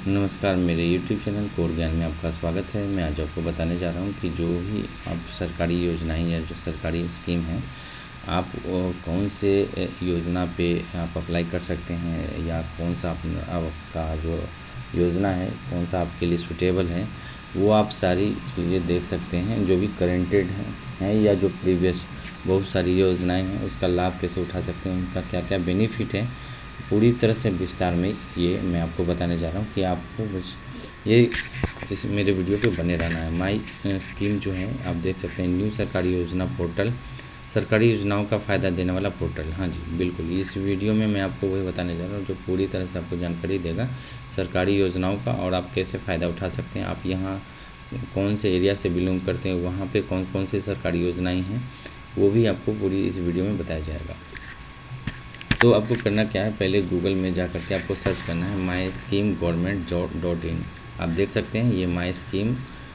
नमस्कार, मेरे YouTube channel code ज्ञान में आपका स्वागत है। मैं आज आपको बताने जा रहा हूँ कि जो भी आप सरकारी योजनाएं या जो सरकारी स्कीम है, आप कौन से योजना पे आप अप्लाई कर सकते हैं या कौन सा आपका जो योजना है कौन सा आपके लिए सूटेबल है, वो आप सारी चीज़ें देख सकते हैं। जो भी करेंटेड हैं या जो प्रीवियस बहुत सारी योजनाएँ हैं उसका लाभ कैसे उठा सकते हैं, उनका क्या क्या बेनिफिट है, पूरी तरह से विस्तार में ये मैं आपको बताने जा रहा हूँ कि आपको बस ये इस मेरे वीडियो पे बने रहना है। माई स्कीम जो है आप देख सकते हैं, न्यू सरकारी योजना पोर्टल, सरकारी योजनाओं का फ़ायदा देने वाला पोर्टल। हाँ जी बिल्कुल, इस वीडियो में मैं आपको वही बताने जा रहा हूँ जो पूरी तरह से आपको जानकारी देगा सरकारी योजनाओं का और आप कैसे फ़ायदा उठा सकते हैं। आप यहाँ कौन से एरिया से बिलोंग करते हैं, वहाँ पर कौन कौन सी सरकारी योजनाएँ हैं, वो भी आपको पूरी इस वीडियो में बताया जाएगा। तो आपको करना क्या है, पहले गूगल में जा करके आपको सर्च करना है माई स्कीम gov.in। आप देख सकते हैं ये माई स्कीम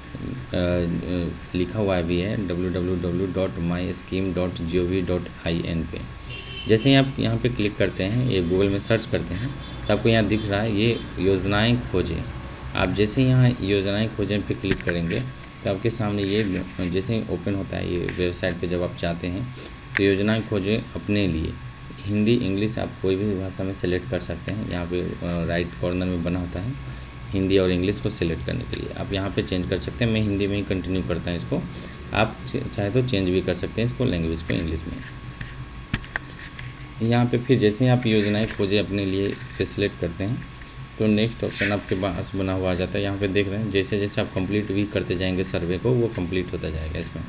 लिखा हुआ भी है www.myscheme.gov.in पे। जैसे ही आप यहाँ पे क्लिक करते हैं, ये गूगल में सर्च करते हैं तो आपको यहाँ दिख रहा है ये योजनाएं खोजें। आप जैसे यहाँ योजनाएं खोजें पे क्लिक करेंगे तो आपके सामने ये जैसे ही ओपन होता है ये वेबसाइट पे, जब आप चाहते हैं तो योजनाएं खोजें अपने लिए। हिंदी इंग्लिश आप कोई भी भाषा में सेलेक्ट कर सकते हैं। यहाँ पे राइट कॉर्नर में बना होता है हिंदी और इंग्लिश को सिलेक्ट करने के लिए, आप यहाँ पे चेंज कर सकते हैं। मैं हिंदी में ही कंटिन्यू करता हूँ इसको, आप चाहे तो चेंज भी कर सकते हैं इसको लैंग्वेज को इंग्लिश में। यहाँ पे फिर जैसे ही आप योजनाएं खोजे अपने लिए सिलेक्ट करते हैं तो नेक्स्ट ऑप्शन आपके पास बना हुआ आ जाता है। यहाँ पे देख रहे हैं जैसे जैसे आप कंप्लीट भी करते जाएंगे सर्वे को, वो कंप्लीट होता जाएगा। इसमें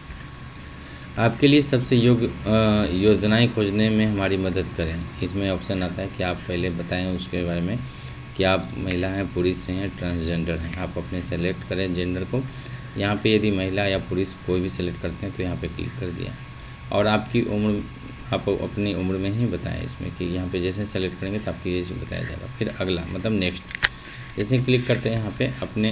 आपके लिए सबसे योग्य योजनाएं खोजने में हमारी मदद करें, इसमें ऑप्शन आता है कि आप पहले बताएं उसके बारे में कि आप महिला हैं, पुरुष हैं, ट्रांसजेंडर हैं। आप अपने सेलेक्ट करें जेंडर को। यहाँ पे यदि महिला या पुरुष कोई भी सेलेक्ट करते हैं तो यहाँ पे क्लिक कर दिया, और आपकी उम्र आप अपनी उम्र में ही बताएं इसमें कि यहाँ पे जैसे सेलेक्ट करेंगे तो आपकी एज बताया जाएगा। फिर अगला मतलब नेक्स्ट, जैसे क्लिक करते हैं यहाँ पे अपने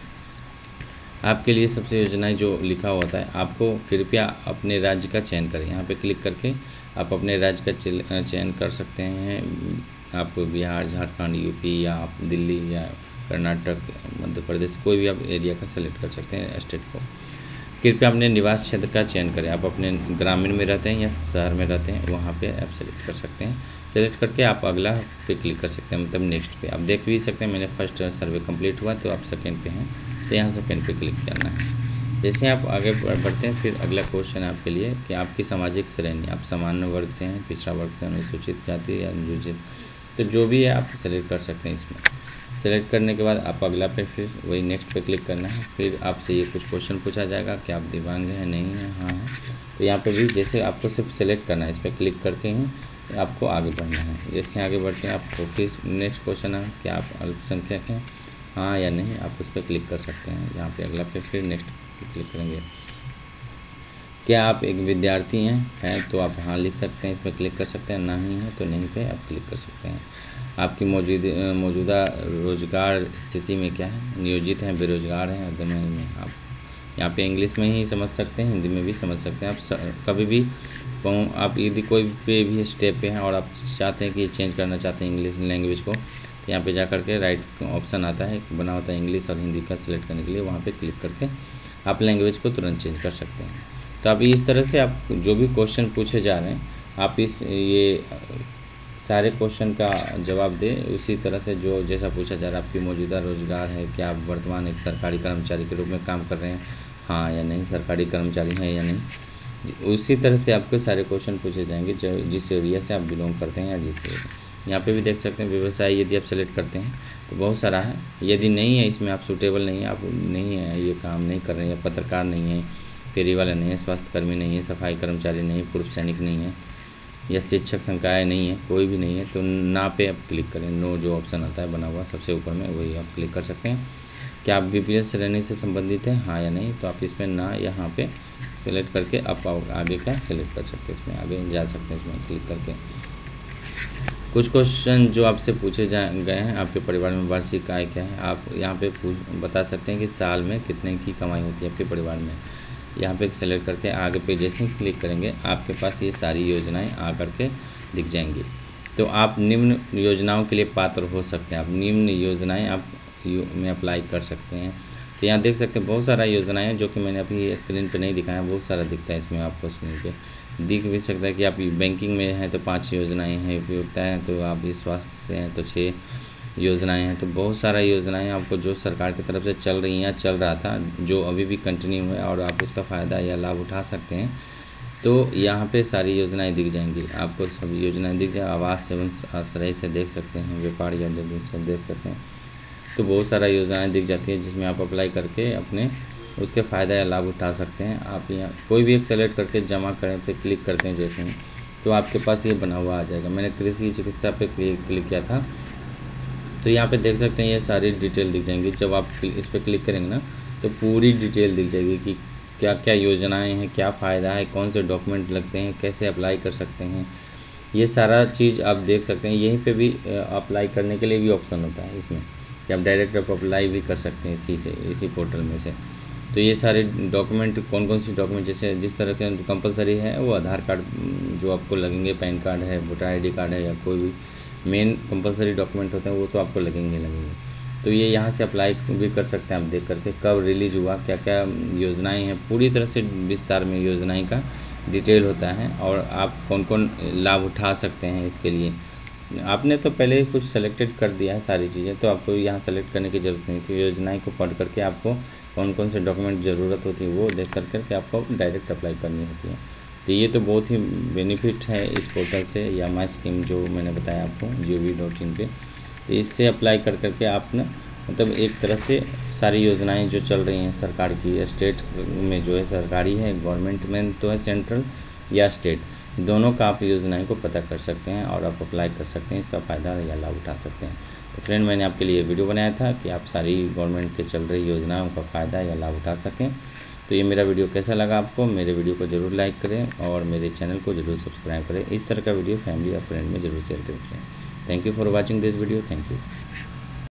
आपके लिए सबसे योजनाएं जो लिखा होता है, आपको कृपया अपने राज्य का चयन करें। यहाँ पे क्लिक करके आप अपने राज्य का चयन कर सकते हैं। आप बिहार, झारखंड, यूपी या आप दिल्ली या कर्नाटक, मध्य प्रदेश, कोई भी आप एरिया का सेलेक्ट कर सकते हैं स्टेट को। कृपया अपने निवास क्षेत्र का चयन करें। आप अपने ग्रामीण में रहते हैं या शहर में रहते हैं, वहाँ पे आप सेलेक्ट कर सकते हैं। सेलेक्ट करके आप अगला पे क्लिक कर सकते हैं, मतलब नेक्स्ट पे। आप देख भी सकते हैं मैंने फर्स्ट सर्वे कंप्लीट हुआ तो आप सेकेंड पे हैं, तो यहाँ सेकेंड पे क्लिक करना है। जैसे आप आगे बढ़ते हैं फिर अगला क्वेश्चन है आपके लिए कि आपकी सामाजिक श्रेणी, आप सामान्य वर्ग से हैं, पिछड़ा वर्ग से, अनुसूचित जाति या अनुसूचित, तो जो भी है आप सेलेक्ट कर सकते हैं। इसमें सेलेक्ट करने के बाद आप अगला पे फिर वही नेक्स्ट पे क्लिक करना है। फिर आपसे ये कुछ क्वेश्चन पूछा जाएगा कि आप दिव्यांग हैं, नहीं है, हाँ है, तो यहाँ पे भी जैसे आपको सिर्फ सेलेक्ट करना है, इस पर क्लिक करके ही आपको आगे बढ़ना है। जैसे आगे बढ़ते हैं आपको फिर नेक्स्ट क्वेश्चन है कि आप अल्पसंख्यक हैं, हाँ या नहीं, आप उस पर क्लिक कर सकते हैं। यहाँ पे अगला पे फिर नेक्स्ट क्लिक करेंगे। क्या आप एक विद्यार्थी हैं तो आप हाँ लिख सकते हैं, इस पर क्लिक कर सकते हैं। नहीं है तो नहीं पे आप क्लिक कर सकते हैं। आपकी मौजूदा रोजगार स्थिति में क्या है, नियोजित हैं, बेरोजगार हैं, उद्यमी में। आप यहाँ पे इंग्लिश में ही समझ सकते हैं, हिंदी में भी समझ सकते हैं। आप कभी भी आप यदि कोई पे भी स्टेप पे हैं और आप चाहते हैं कि चेंज करना चाहते हैं इंग्लिश लैंग्वेज को, तो यहाँ पे जा करके राइट ऑप्शन आता है बना होता है इंग्लिश और हिंदी का सिलेक्ट करने के लिए, वहाँ पे क्लिक करके आप लैंग्वेज को तुरंत चेंज कर सकते हैं। तो आप इस तरह से आप जो भी क्वेश्चन पूछे जा रहे हैं, आप ये सारे क्वेश्चन का जवाब दें उसी तरह से जो जैसा पूछा जा रहा है। आपकी मौजूदा रोजगार है, क्या आप वर्तमान एक सरकारी कर्मचारी के रूप में काम कर रहे हैं, हाँ या नहीं, सरकारी कर्मचारी हैं या नहीं, उसी तरह से आपके सारे क्वेश्चन पूछे जाएंगे जिस एरिया से आप बिलोंग करते हैं या जिस यहाँ पे भी देख सकते हैं व्यवसाय यदि आप सेलेक्ट करते हैं तो बहुत सारा है। यदि नहीं है इसमें आप सूटेबल नहीं है, आप नहीं है, ये काम नहीं कर रहे हैं, या पत्रकार नहीं है, फेरी वाला नहीं है, स्वास्थ्यकर्मी नहीं है, सफाई कर्मचारी नहीं है, पूर्व सैनिक नहीं है, या शिक्षक संकाय नहीं है, कोई भी नहीं है, तो ना पे आप क्लिक करें। नो जो ऑप्शन आता है बना हुआ सबसे ऊपर में, वही आप क्लिक कर सकते हैं। क्या आप बीपीएल श्रेणी से संबंधित हैं, हाँ या नहीं, तो आप इसमें ना यहाँ पे सेलेक्ट करके आप आगे का सेलेक्ट कर सकते हैं, इसमें आगे जा सकते हैं इसमें क्लिक करके। कुछ क्वेश्चन जो आपसे पूछे गए हैं, आपके परिवार में वार्षिक आय क्या है, आप यहाँ पे बता सकते हैं कि साल में कितने की कमाई होती है आपके परिवार में। यहाँ पे सेलेक्ट करके आगे पे जैसे ही क्लिक करेंगे आपके पास ये सारी योजनाएं आ करके दिख जाएंगी। तो आप निम्न योजनाओं के लिए पात्र हो सकते हैं। आप निम्न योजनाएं आप में अप्लाई कर सकते हैं। तो यहाँ देख सकते हैं बहुत सारा योजनाएं जो कि मैंने अभी स्क्रीन पे नहीं दिखाया, बहुत सारा दिखता है इसमें आपको स्क्रीन पे दिख भी सकता है कि आप बैंकिंग में हैं तो 5 योजनाएं हैं, उपयोगिता है तो आप ये स्वास्थ्य से हैं तो 6 योजनाएं हैं। तो बहुत सारा योजनाएं आपको जो सरकार की तरफ से चल रही हैं, चल रहा था, जो अभी भी कंटिन्यू है और आप उसका फ़ायदा या लाभ उठा सकते हैं। तो यहाँ पे सारी योजनाएं दिख जाएंगी आपको, सभी योजनाएं दिख जाए। आवास एवं आश्रय से देख सकते हैं, व्यापार या से देख सकते हैं। तो बहुत सारा योजनाएं दिख जाती है जिसमें आप अप्लाई करके अपने उसके फ़ायदा या लाभ उठा सकते हैं। आप यहाँ कोई भी एक सेलेक्ट करके जमा करें पे क्लिक करते हैं जैसे ही, तो आपके पास ये बना हुआ आ जाएगा। मैंने कृषि चिकित्सा पे क्लिक किया था, तो यहाँ पे देख सकते हैं ये सारी डिटेल दिख जाएंगी। जब आप इस पर क्लिक करेंगे ना तो पूरी डिटेल दिख जाएगी कि क्या क्या योजनाएं हैं, क्या फ़ायदा है, कौन से डॉक्यूमेंट लगते हैं, कैसे अप्लाई कर सकते हैं, ये सारा चीज़ आप देख सकते हैं। यहीं पे भी अप्लाई करने के लिए भी ऑप्शन होता है इसमें कि आप डायरेक्ट अप्लाई भी कर सकते हैं इसी पोर्टल में से। तो ये सारे डॉक्यूमेंट कौन कौन सी डॉक्यूमेंट जैसे जिस तरह के कंपलसरी है वो आधार कार्ड जो आपको लगेंगे, पैन कार्ड है, वोटर ID कार्ड है, या कोई भी मेन कंपलसरी डॉक्यूमेंट होते हैं वो तो आपको लगेंगे। तो ये यहाँ से अप्लाई भी कर सकते हैं आप देख करके कब रिलीज़ हुआ, क्या क्या योजनाएं हैं, पूरी तरह से विस्तार में योजनाएं का डिटेल होता है और आप कौन कौन लाभ उठा सकते हैं इसके लिए। आपने तो पहले कुछ सेलेक्टेड कर दिया है सारी चीज़ें, तो आपको यहाँ सेलेक्ट करने की ज़रूरत नहीं। तो योजनाएं को पढ़ करके आपको कौन कौन से डॉक्यूमेंट ज़रूरत होती है वो देख करके आपको डायरेक्ट अप्लाई करनी होती है। तो ये तो बहुत ही बेनिफिट है इस पोर्टल से, या माई स्कीम जो मैंने बताया आपको gov.in पे। तो इससे अप्लाई कर करके आप ना मतलब एक तरह से सारी योजनाएं जो चल रही हैं सरकार की, स्टेट में जो है सरकारी है, गवर्नमेंट में तो है सेंट्रल या स्टेट, दोनों का आप योजनाएं को पता कर सकते हैं और आप अप्लाई कर सकते हैं, इसका फ़ायदा या लाभ उठा सकते हैं। तो फ्रेंड, मैंने आपके लिए वीडियो बनाया था कि आप सारी गवर्नमेंट के चल रही योजनाओं का फ़ायदा या लाभ उठा सकें। तो ये मेरा वीडियो कैसा लगा आपको, मेरे वीडियो को ज़रूर लाइक करें और मेरे चैनल को ज़रूर सब्सक्राइब करें। इस तरह का वीडियो फैमिली और फ्रेंड में ज़रूर शेयर करें। Thank you for watching this video. Thank you.